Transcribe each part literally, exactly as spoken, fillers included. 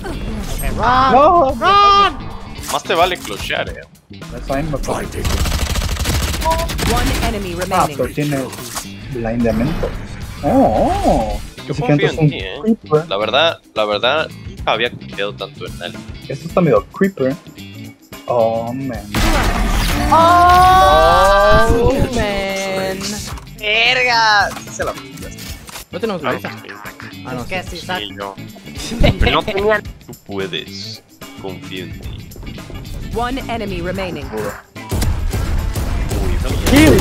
Okay, run! No, Run! Más te vale clochear, eh. That's fine, but One enemy ah, remaining. pero tiene blindeamiento. Oh, Yo ese confío es en un ti, eh. creeper. La verdad, la verdad, nunca había confiado tanto en él. Esto está medio creeper. Oh, man. Oh, man. ¡Verga! Se la No tenemos la vista. Ah, no, Es que sí. si saca. Sí, no. Pero no tenía. Tú puedes. Confío en ti. One enemy remaining. Uy, Kill.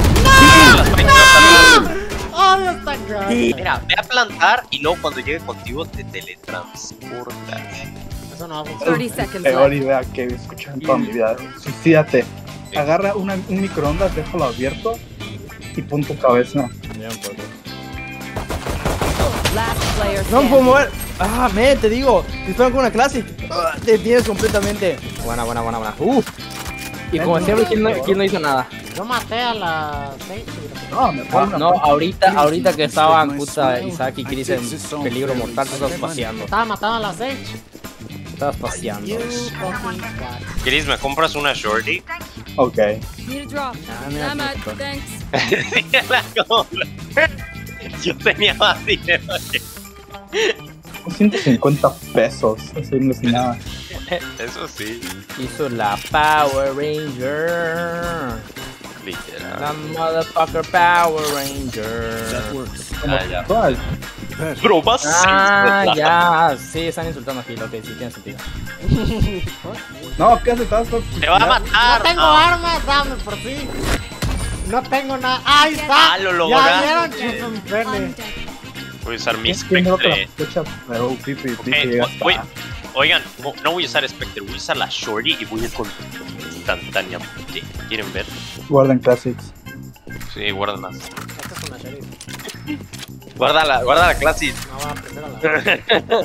¡Oh, Dios tan grande! Mira, ve a plantar y luego cuando llegue contigo te teletransportas. Eso no va a funcionar. thirty seconds Peor left. idea que he escuchado en toda mi vida. Suicídate. Agarra una, un microondas, déjalo abierto y pon tu cabeza. Ya no puedo. Last player No me puedo standing. mover. Ah, me, te digo. Te esperan con una clase. Ah, te tienes completamente. Buena, buena, buena, buena. Uh. Y como siempre, ¿quién no, quién no hizo nada? Yo maté a la seis. No, me Ah, pone una no, ahorita, ahorita que estaban Kuta, Isaac y Chris en peligro mortal, te estabas paseando. Estaba matando a la seis. Estabas paseando. You fucking what? Chris, ¿me compras una shorty? Ok. Need a drop. Ah, mira, I'm aquí out. está. Thanks. La compra. Yo tenía más dinero que... ciento cincuenta pesos. Eso no es nada. Eso sí, Hizo la Power Ranger. literal. La motherfucker Power Ranger. Ah, ya. ¿Cuál? Bro, vas Ah, seis de ya. Sí, están insultando aquí, lo que sí tiene sentido. No, ¿qué haces? Estás por- Te va a matar. No tengo Ah, armas, dame por ti. No tengo nada. ¡Ahí está! Ah, lo Ya lograste. vieron, chupempene. Voy a usar mi Es que no te la Spectre. flecha, pero pipi, Ok, pipi, ya voy- está. Oigan, no, no voy a usar Spectre, voy a usar la Shorty y voy a ir con instantáneamente. ¿Quieren ver? Guarden classics. Sí, guárdalas. Esta es una sheriff. Guárdala, guarda la clase. No va a aprender a la.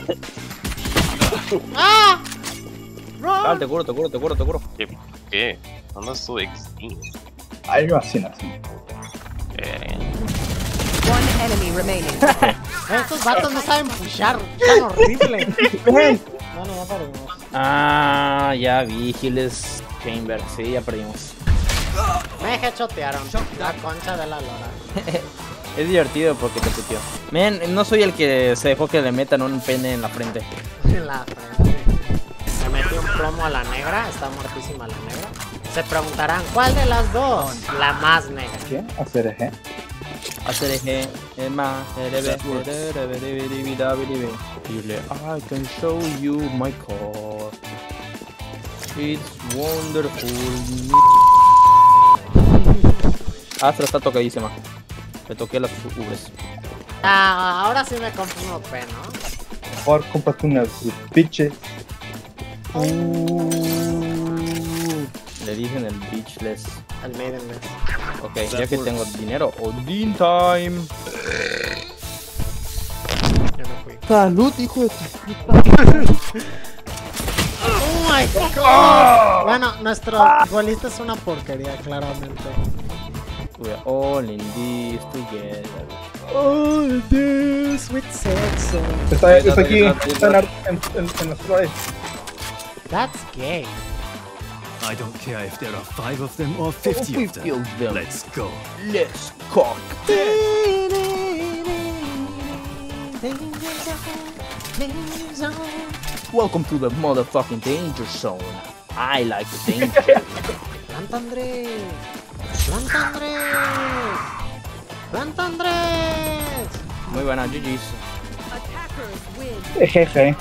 ¡Ah! Dale, ¡Run! te curo, te curo, te curo, te curo. ¿Qué? ¿Qué? Andas todo extinto. Algo así, así. Eh, One enemy remaining. Estos vatos no saben pushar. Tan horrible. ¡Ven! No, no, no perdimos. Ah, ya vi, Hills Chamber. Sí, ya perdimos. Me hechotearon. La concha de la lora. Es divertido porque te puteó. Men, no soy el que se dejó que le metan un pene en la frente. En la frente. Me metí un plomo a la negra. Está muertísima la negra. Se preguntarán, ¿cuál de las dos? La más negra. ¿Qué? Hacer eje. Hacer eje, Emma, erebe, erebe, erebe, erebe, erebe. Dile, I can show you my car. It's wonderful. Astra está tocadísima. Le toqué las ubres. Ah, ahora sí me compro un O P, ¿no? Mejor cómprate unas bitches. Le dicen el beachless. El Maidenless. Ok, ya que tengo dinero. Odin time. Yo no fui. Salud, hijo de tu. Oh my god. Bueno, nuestro duelista es una porquería, claramente. We're all in this together. All this with sexo. Está, está aquí, está en, en, en, en las flores. That's gay. I don't care if there are five of them or fifty of fifty them. of them. Let's go. Let's cock. Welcome to the motherfucking danger zone. I like the danger. Planta Andrés. Planta Andrés. Planta Andrés. Muy buena, G G's. Attackers win. Jeje.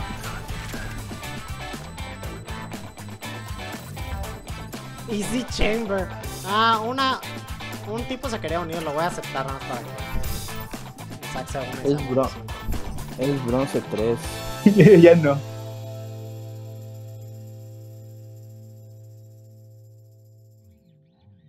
Easy Chamber. Ah, una. Un tipo se quería unir, lo voy a aceptar nada más para que. Isaac se une. Es bro- Es bronce tres. Ya no.